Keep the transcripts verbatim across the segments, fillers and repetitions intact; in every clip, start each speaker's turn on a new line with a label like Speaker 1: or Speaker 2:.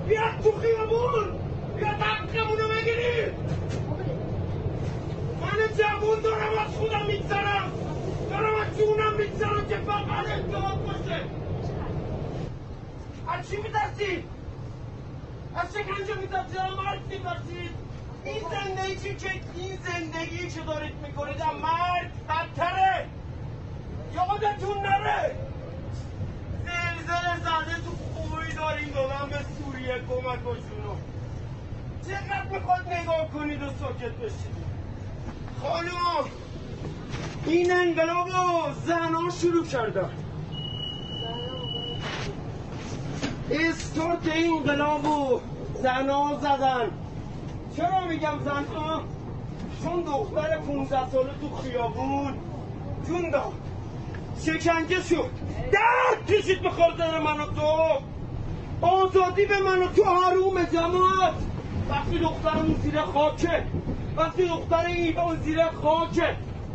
Speaker 1: بیا تو خیابون، بیا حقمونو بگیریم. من جوون دارم از خودم میگذرم، دارم از جونم میگذرم که فقط انتخاب باشه. از چی میترسی؟ از شکنجه میترسی؟ مرد میترسید؟ این زندگی که این زندگی که دارید میکنید از مرد بدتره. یادتون نره زلزله زده تو خوبی داریم دادن به سوریه کمکشونو. چقدر میخواد نگاه کنید و ساکت بشید؟ خانم این انقلاب رو زنها شروع کردن. استارت این انقلاب رو زنها زدن. چرا میگم زنها؟ چون دختر پونزده ساله تو خیابون جون داد، شکنجه شد، درد کشید به خاطر من و تو. آزادی به من و تو حروم جماعت. وقتی دخترمون زیر خاکه، وقتی دختر ایران زیر خاکه.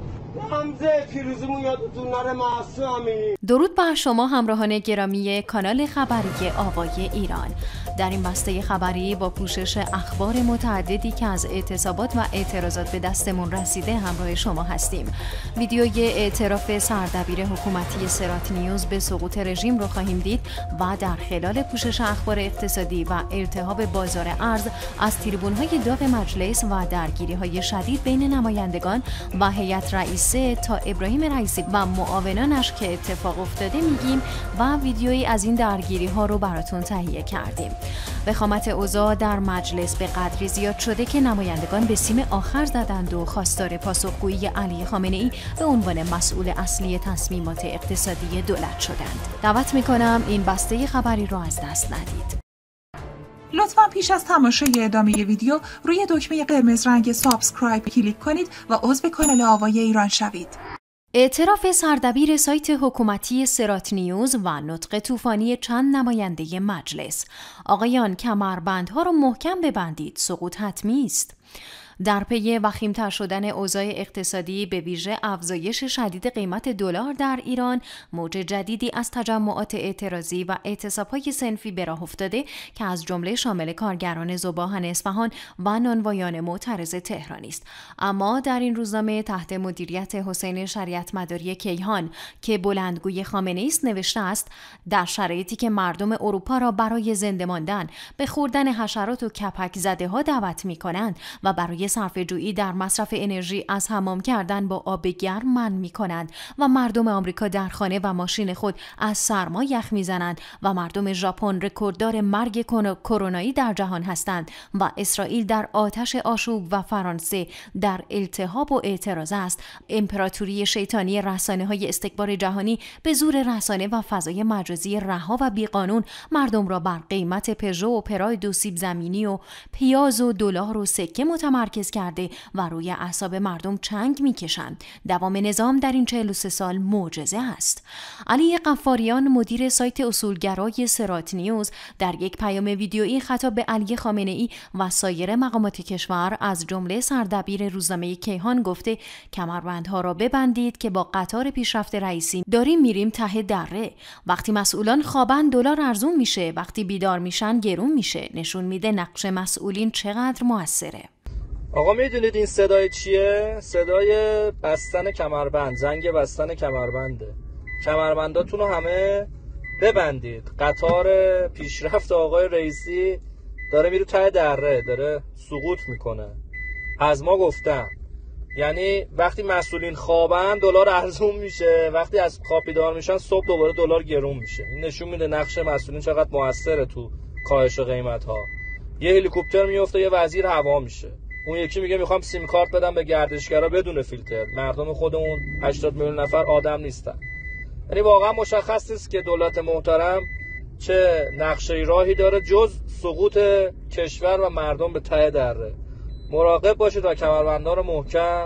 Speaker 1: حمزه پیروزیمون یادتون نره معصومی.
Speaker 2: درود بر شما همراهان گرامی کانال خبری آوای ایران. در این بسته خبری با پوشش اخبار متعددی که از اعتصابات و اعتراضات به دستمون رسیده همراه شما هستیم. ویدیوی اعتراف سردبیر حکومتی سرات نیوز به سقوط رژیم رو خواهیم دید و در خلال پوشش اخبار اقتصادی و التهاب بازار ارز از تریبون‌های داغ مجلس و درگیری‌های شدید بین نمایندگان و هیئت رئیسه تا ابراهیم رئیسی و معاونانش که اتفاق افتاده میگیم و ویدیویی از این درگیری‌ها رو براتون تهیه کردیم. وخامت اوضاع در مجلس به قدری زیاد شده که نمایندگان به سیم آخر زدند و خواستار پاسخگویی علی خامنه‌ای به عنوان مسئول اصلی تصمیمات اقتصادی دولت شدند. دعوت می‌کنم این بسته خبری را از دست ندید.
Speaker 3: لطفاً پیش از تماشای ادامه ویدیو روی دکمه قرمز رنگ سابسکرایب کلیک کنید و عضو کانال آوای ایران شوید.
Speaker 2: اعتراف سردبیر سایت حکومتی سرات نیوز و نطق طوفانی چند نماینده مجلس. آقایان کمربندها را محکم ببندید، سقوط حتمی است. در پی وخیم‌تر شدن اوضاع اقتصادی به ویژه افزایش شدید قیمت دلار در ایران، موج جدیدی از تجمعات اعتراضی و اعتصاب‌های صنفی به راه افتاده که از جمله شامل کارگران ذوباهن اصفهان و نانوایان معترض تهرانی است. اما در این روزنامه تحت مدیریت حسین شریعت مداری کیهان که بلندگوی خامنه‌ای است نوشته است در شرایطی که مردم اروپا را برای زنده ماندن به خوردن حشرات و کپک زده ها دعوت می‌کنند و برای صرفه‌جویی در مصرف انرژی از حمام کردن با آب گرم منع می‌کنند و مردم آمریکا در خانه و ماشین خود از سرما یخ می‌زنند و مردم ژاپن رکورددار مرگ کرونایی در جهان هستند و اسرائیل در آتش آشوب و فرانسه در التهاب و اعتراض است. امپراتوری شیطانی رسانه‌های استکبار جهانی به زور رسانه و فضای مجازی رها و بیقانون مردم را بر قیمت پژو و پراید و سیب زمینی و پیاز و دلار و سکه متمرکز کرده و روی اعصاب مردم چنگ میکشند. دوام نظام در این چهل و سه سال معجزه است. علی غفاریان مدیر سایت اصولگرای سرات نیوز در یک پیام ویدیویی خطاب به علی خامنه‌ای و سایر مقامات کشور از جمله سردبیر روزنامه کیهان گفته کمربندها را ببندید که با قطار پیشرفت رئیسی داریم میریم ته دره. وقتی مسئولان خوابن دلار ارزون میشه، وقتی بیدار میشن گرون میشه. نشون میده نقش مسئولین چقدر موثره.
Speaker 4: آقا میدونید این صدای چیه؟ صدای بستن کمربند، زنگ بستن کمربنده. کمربنداتون رو همه ببندید. قطار پیشرفت آقای رئیسی داره میره ته دره، داره سقوط میکنه. از ما گفتم، یعنی وقتی مسئولین خوابن دلار ارزون میشه، وقتی از خواب بیدار میشن صبح دوباره دلار گرون میشه. این نشون میده نقش مسئولین چقدر موثره تو کاهش قیمت ها. یه هلیکوپتر میفته یه وزیر هوا میشه، اون یکی میگه میخوام سیم کارت بدم به گردشگرا بدون فیلتر. مردم خودمون هشتاد میلیون نفر آدم نیستن. یعنی واقعا مشخص است که دولت محترم چه نقشه راهی داره جز سقوط کشور و مردم به ته دره. مراقب باشید و کمربندها رو محکم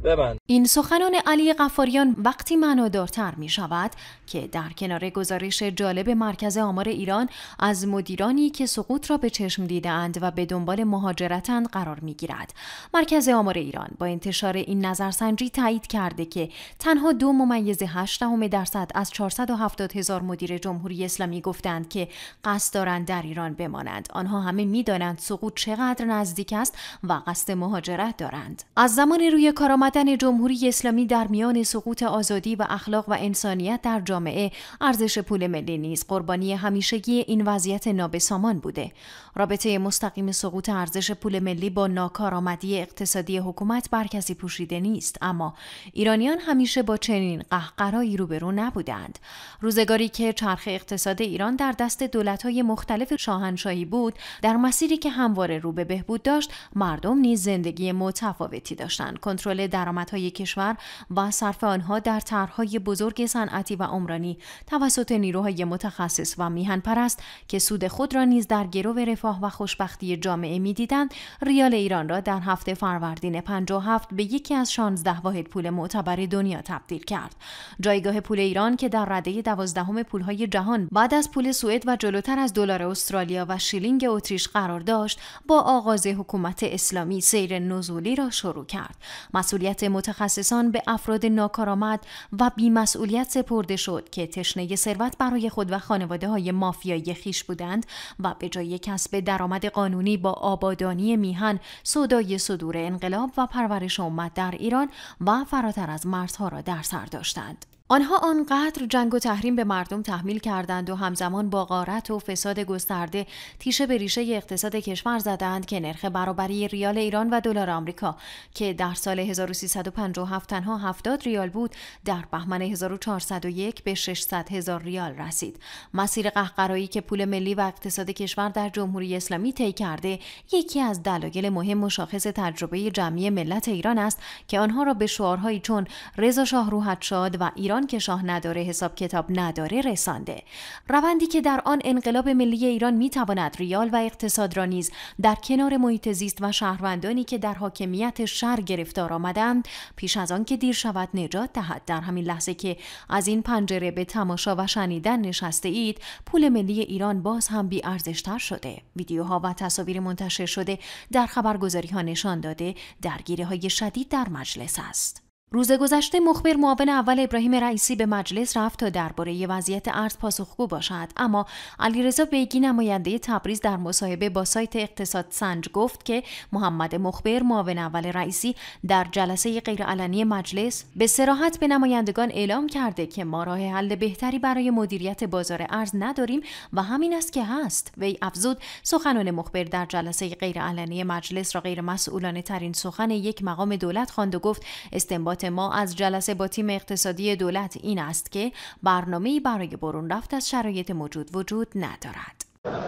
Speaker 4: ببند.
Speaker 2: این سخنان علی غفاریان وقتی معنادارتر می شود که در کنار گزارش جالب مرکز آمار ایران از مدیرانی که سقوط را به چشم دیدند و به دنبال مهاجرتند قرار می گیرد. مرکز آمار ایران با انتشار این نظرسنجی تایید کرده که تنها دو ممیز هشت دهم درصد از چهارصد و هفتاد هزار مدیر جمهوری اسلامی گفتند که قصد دارند در ایران بمانند. آنها همه می دانند سقوط چقدر نزدیک است و قصد مهاجرت دارند. از زمان روی کار آمدن جمهوری اسلامی در میان سقوط آزادی و اخلاق و انسانیت در جامعه، ارزش پول ملی نیز قربانی همیشگی این وضعیت نابسامان بوده. رابطه مستقیم سقوط ارزش پول ملی با ناکارآمدی اقتصادی حکومت بر کسی پوشیده نیست، اما ایرانیان همیشه با چنین قهقرایی روبرو نبودند. روزگاری که چرخ اقتصاد ایران در دست دولت‌های مختلف شاهنشاهی بود، در مسیری که همواره رو به بهبود داشت، مردم نیز زندگی متفاوتی داشتند. کنترل درآمدهای کشور و صرف آنها در طرح‌های بزرگ صنعتی و عمرانی توسط نیروهای متخصص و میهن پرست که سود خود را نیز در گرو رفاه و خوشبختی جامعه می‌دیدند، ریال ایران را در هفته فروردین پنجاه و هفت به یکی از شانزده واحد پول معتبر دنیا تبدیل کرد. جایگاه پول ایران که در رده دوازدهم پول‌های جهان بعد از پول سوئد و جلوتر از دلار استرالیا و شیلینگ اتریش قرار داشت، با آغاز حکومت اسلامی سیر نزولی را شروع کرد. مسئولیت متخصصان به افراد ناکارآمد و بی‌مسئولیت سپرده شد که تشنه ثروت برای خود و خانواده‌های مافیایی خیش بودند و به جای کسب درآمد قانونی با آبادانی میهن، سودای صدور انقلاب و پرورش امت در ایران و فراتر از مرزها را در سر داشتند. آنها آنقدر جنگ و تحریم به مردم تحمیل کردند و همزمان با غارت و فساد گسترده تیشه به ریشه اقتصاد کشور زدند که نرخ برابری ریال ایران و دلار آمریکا که در سال هزار و سیصد و پنجاه و هفت تنها هفتاد ریال بود، در بهمن هزار و چهارصد و یک به ششصد هزار ریال رسید. مسیر قهقرایی که پول ملی و اقتصاد کشور در جمهوری اسلامی طی کرده، یکی از دلایل مهم و شاخص تجربه جمعی ملت ایران است که آنها را به شعارهایی چون رضا شاه روحت شاد و ایران که شاه نداره حساب کتاب نداره رسانده. روندی که در آن انقلاب ملی ایران میتواند ریال و اقتصاد را نیز در کنار محیط زیست و شهروندانی که در حاکمیت شر گرفتار آمدند پیش از آن که دیر شود نجات دهد. در همین لحظه که از این پنجره به تماشا و شنیدن نشسته اید، پول ملی ایران باز هم بی ارزشتر شده. ویدیوها و تصاویر منتشر شده در خبرگزاری ها نشان داده درگیری های شدید در مجلس است. روز گذشته مخبر معاون اول ابراهیم رئیسی به مجلس رفت تا درباره وضعیت ارز پاسخگو باشد، اما علیرضا بیگی نماینده تبریز در مصاحبه با سایت اقتصاد سنج گفت که محمد مخبر معاون اول رئیسی در جلسه غیرعلنی مجلس به صراحت به نمایندگان اعلام کرده که ما راه حل بهتری برای مدیریت بازار ارز نداریم و همین است که هست. وی افزود سخنان مخبر در جلسه غیرعلنی مجلس را غیر مسئولانه ترین سخن یک مقام دولت خواند و گفت استنباط ما از جلسه با تیم اقتصادی دولت این است که برنامه‌ای برای برون رفت از شرایط موجود وجود ندارد.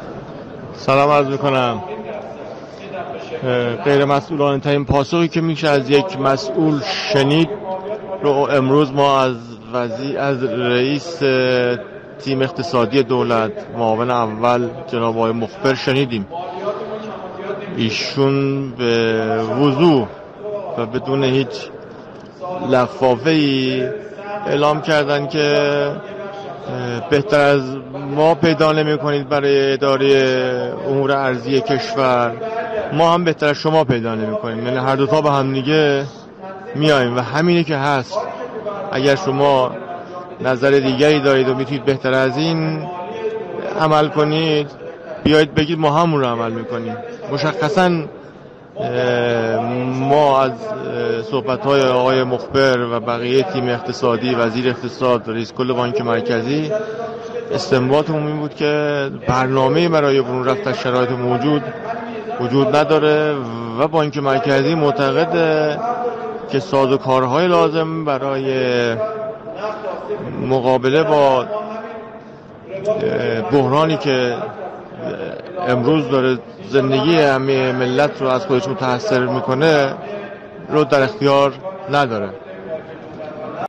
Speaker 5: سلام عرض می‌کنم. غیر مسئولانه ترین پاسخی که میشه از یک مسئول شنید رو امروز ما از وزیر از رئیس تیم اقتصادی دولت معاون اول جناب آقای مخبر شنیدیم. ایشون به وضوح و بدون هیچ لفافه‌ای اعلام کردن که بهتر از ما پیدا نمی کنید برای اداره امور ارضی کشور، ما هم بهتر از شما پیدا نمی کنیم. یعنی هر دوتا با هم دیگه میاییم و همینه که هست. اگر شما نظر دیگری دارید و میتونید بهتر از این عمل کنید، بیایید بگید ما همون رو عمل میکنیم. مشخصاً ما از صحبت‌های آقای مخبر و بقیه تیم اقتصادی، وزیر اقتصاد، رئیس کل بانک مرکزی استنباطمون این بود که برنامه‌ای برای برون رفت از شرایط موجود وجود نداره و بانک مرکزی معتقده که سازوکارهای لازم برای مقابله با بحرانی که امروز داره زندگی همه ملت رو از خودش متاثر میکنه رو در اختیار نداره.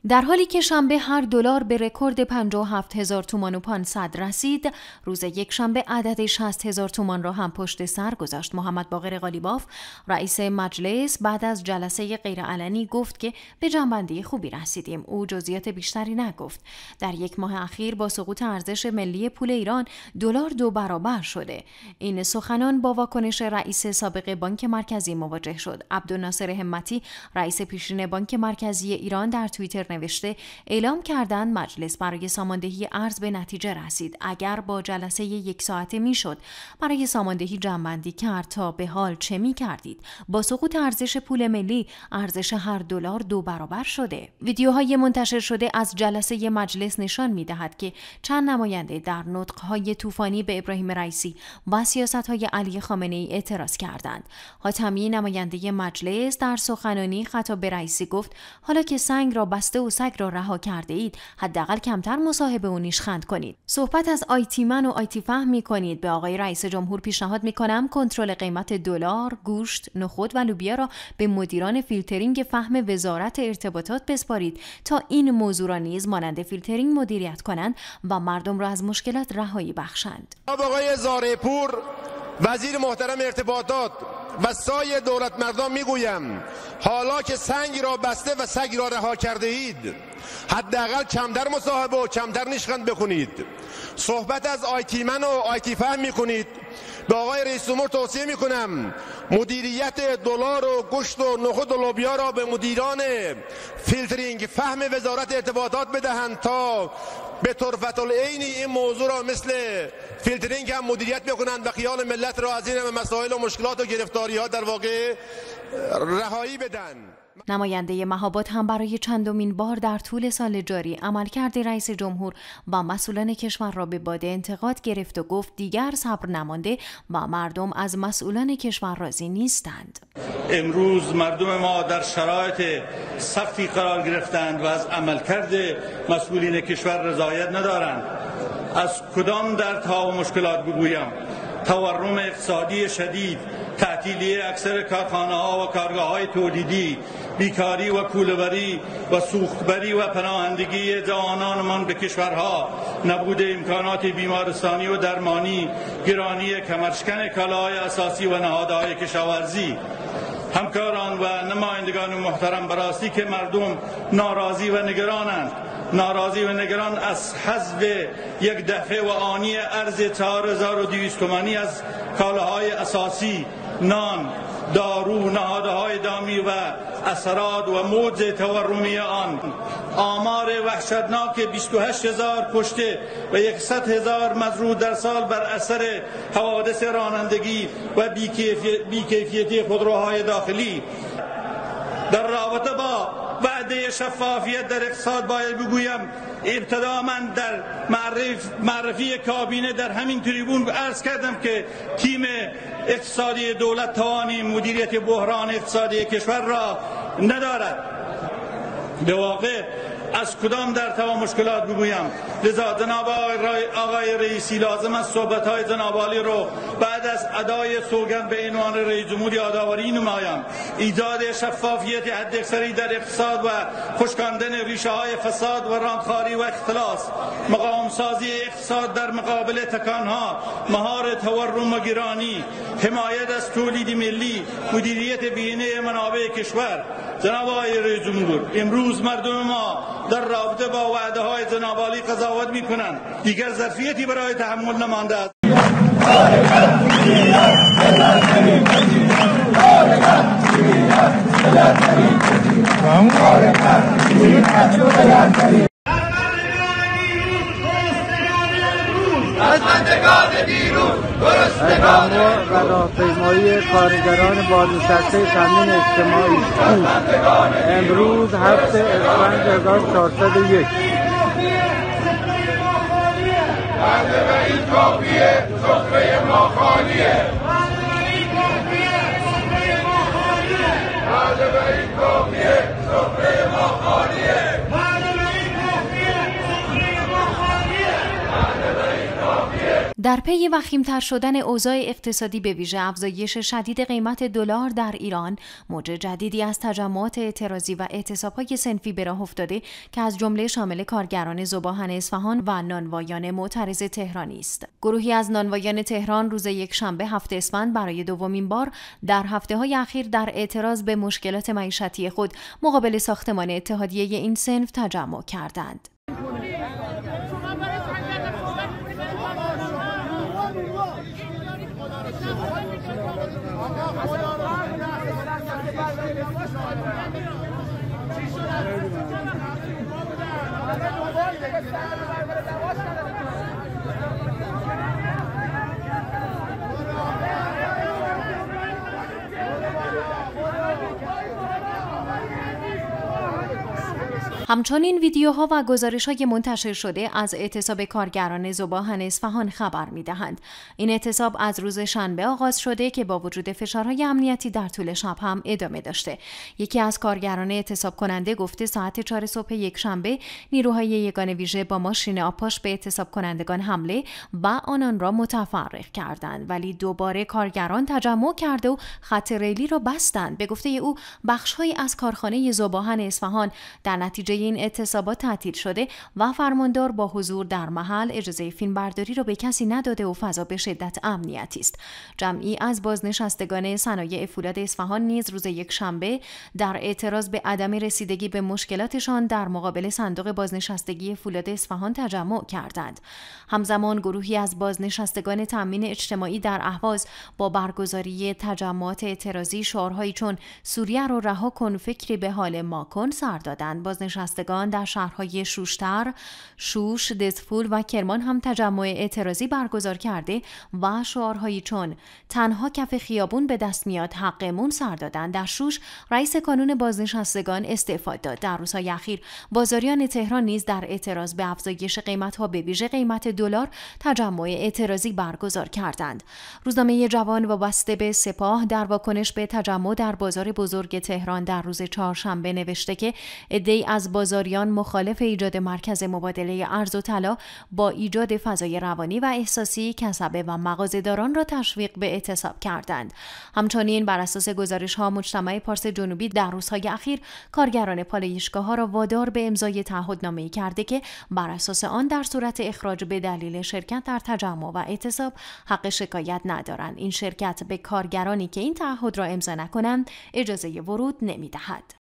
Speaker 2: در حالی که شنبه هر دلار به رکورد پنجاه و هفت هزار تومان و پانصد رسید، روز یک شنبه عدد شصت هزار تومان را هم پشت سر گذاشت. محمد باقر قالیباف رئیس مجلس بعد از جلسه غیرعلنی گفت که به جنبندی خوبی رسیدیم. او جزئیات بیشتری نگفت. در یک ماه اخیر با سقوط ارزش ملی پول ایران دلار دو برابر شده. این سخنان با واکنش رئیس سابق بانک مرکزی مواجه شد. عبدالناصر همتی رئیس پیشین بانک مرکزی ایران در توییتر نوشته اعلام کردند مجلس برای ساماندهی ارز به نتیجه رسید. اگر با جلسه یک ساعته میشد برای ساماندهی جمع‌بندی کرد تا به حال چه می کردید؟ با سقوط ارزش پول ملی ارزش هر دلار دو برابر شده. ویدیوهای منتشر شده از جلسه مجلس نشان می دهد که چند نماینده در نطق‌های طوفانی به ابراهیم رئیسی و سیاست‌های علی خامنه‌ای اعتراض کردند. حاتمی نماینده مجلس در سخنرانی خطاب به رئیسی گفت حالا که سنگ را بسته و سگ را رها کرده اید حداقل کمتر مصاحبه و نیشخند کنید. صحبت از آیتی من و آیتی فهم می کنید. به آقای رئیس جمهور پیشنهاد می کنم کنترل قیمت دلار، گوشت، نخود و لوبیا را به مدیران فیلترینگ فهم وزارت ارتباطات بسپارید تا این موضوع را نیز مانند فیلترینگ مدیریت کنند و مردم را از مشکلات رهایی بخشند.
Speaker 6: آقای زارعپور وزیر محترم ارتباطات و سایر دولت مردان میگویم حالا که سنگ را بسته و سگ را رها کرده اید حداقل کمتر مصاحبه و کمتر نیشخند بکنید. صحبت از آیتی من و آیتی فهم میکنید. به آقای رئیس جمهور توصیه میکنم مدیریت دلار و گوشت و نخود و لوبیا را به مدیران فیلترینگ فهم وزارت ارتباطات بدهند تا به طرفت العین این موضوع را مثل فیلترینگ هم مدیریت بکنند و خیال ملت را از این مسائل و مشکلات و گرفتاری ها در واقع رهایی بدن.
Speaker 2: نماینده مهاباد هم برای چندمین بار در طول سال جاری عملکرد رئیس جمهور و مسئولان کشور را به باد انتقاد گرفت و گفت دیگر صبر نمانده و مردم از مسئولان کشور راضی نیستند.
Speaker 7: امروز مردم ما در شرایط سختی قرار گرفتند و از عملکرد مسئولین کشور رضایت ندارند. از کدام دردها و مشکلات بگویم؟ تورم اقتصادی شدید، تعطیلی اکثر کارخانه‌ها و کارگاه‌های تولیدی، بیکاری و کوله‌بری و سوختبری و پناهندگی جوانانمان به کشورها، نبود امکانات بیمارستانی و درمانی، گرانی کمرشکن کالاهای اساسی و نهادهای کشاورزی. همکاران و نمایندگان محترم، براستی که مردم ناراضی و نگرانند. ناراضی و نگران از حذف یک دفعه و آنی ارز چهار هزار و دویست تومانی از کالاهای اساسی، نان، دارو، نهادهای دامی و اثرات و موج تورمی آن. آمار وحشتناک بیست و هشت هزار کشته و صد هزار مزرود در سال بر اثر حوادث رانندگی و بیکیفیتی خودروهای داخلی. در رابطه با وعده شفافیت در اقتصاد باید بگویم ابتدا من در معرف معرفی کابینه در همین تریبون عرض کردم که تیم اقتصادی دولت توانی مدیریت بحران اقتصادی کشور را ندارد. به واقع از کدام دردها و مشکلات بگویم؟ لذا جناب آقای رئیسی لازم است صحبت‌های جناب عالی رو بعد از ادای سوگند به عنوان رئیس جمهور یادآوری نمایم. ایجاد شفافیت حداکثری در اقتصاد و خشکاندن ریشه‌های فساد و راندخواری و اختلاس، مقاوم سازی اقتصاد در مقابل تکانها، مهار تورم و گرانی، حمایت از تولید ملی، مدیریت بهینه منابع کشور. جناب آقای رئیس جمهور، امروز مردم ما در رابطه با وعده های جناب عالی قضاوت می کنند. دیگر ظرفیتی برای تحمل نمانده است.
Speaker 8: از مندگان بیرون گرسنگان
Speaker 9: و راهپیمایی کارگران بازنشسته تامین اجتماعی امروز هفت اسفند هزار و چهارصد و یک.
Speaker 8: بعد به این کافیه سفره ما خالیه. بعد به این کافیه سفره ما خالیه. بعد به این کافیه سفره ما خالیه. بعد به این کافیه
Speaker 2: در پی وخیم‌تر شدن اوضاع اقتصادی به ویژه افزایش شدید قیمت دلار در ایران، موج جدیدی از تجمعات اعتراضی و اعتصاب‌های صنفی به راه افتاده که از جمله شامل کارگران ذوباهن اصفهان و نانوایان معترض تهرانی است. گروهی از نانوایان تهران روز یکشنبه هفت اسفند برای دومین بار در هفته‌های اخیر در اعتراض به مشکلات معیشتی خود مقابل ساختمان اتحادیه این صنف تجمع کردند. همچنین ویدیوها و گزارش‌های منتشر شده از اعتصاب کارگران ذوباهن اصفهان خبر می‌دهند. این اعتصاب از روز شنبه آغاز شده که با وجود فشارهای امنیتی در طول شب هم ادامه داشته. یکی از کارگران اعتصاب کننده گفته ساعت چهار صبح یکشنبه نیروهای یگان ویژه با ماشین آبپاش به اعتصاب کنندگان حمله و آنان را متفرق کردند، ولی دوباره کارگران تجمع کرده و خط ریلی را بستند. به گفته او بخش‌هایی از کارخانه ذوباهن اصفهان در نتیجه این اعتصابات تعطیل شده و فرماندار با حضور در محل اجازه فیلمبرداری را به کسی نداده و فضا به شدت امنیتی است. جمعی از بازنشستگان صنایع فولاد اصفهان نیز روز یکشنبه در اعتراض به عدم رسیدگی به مشکلاتشان در مقابل صندوق بازنشستگی فولاد اصفهان تجمع کردند. همزمان گروهی از بازنشستگان تامین اجتماعی در اهواز با برگزاری تجمعات اعتراضی شعارهایی چون سوریه را رها کن فکری به حال ما کن سر دادند. بازنشستگان در شهرهای شوشتر، شوش، دزفول و کرمان هم تجمع اعتراضی برگزار کرده و شعارهایی چون تنها کف خیابون به دست میاد حقمون سر دادند. در شوش رئیس کانون بازنشستگان استعفا داد. در روزهای اخیر بازاریان تهران نیز در اعتراض به افزایش قیمت‌ها به ویژه قیمت دلار تجمع اعتراضی برگزار کردند. روزنامه جوان وابسته به سپاه در واکنش به تجمع در بازار بزرگ تهران در روز چهارشنبه نوشته که عده‌ای از بازاریان مخالف ایجاد مرکز مبادله ارز و طلا با ایجاد فضای روانی و احساسی کسبه و مغازه‌داران را تشویق به اعتصاب کردند. همچنین بر اساس گزارش‌ها مجتمع پارس جنوبی در روزهای اخیر کارگران پالایشگاه‌ها را وادار به امضای تعهدنامه‌ای کرده که بر اساس آن در صورت اخراج به دلیل شرکت در تجمع و اعتصاب حق شکایت ندارند. این شرکت به کارگرانی که این تعهد را امضا نکنند اجازه ورود نمی‌دهد.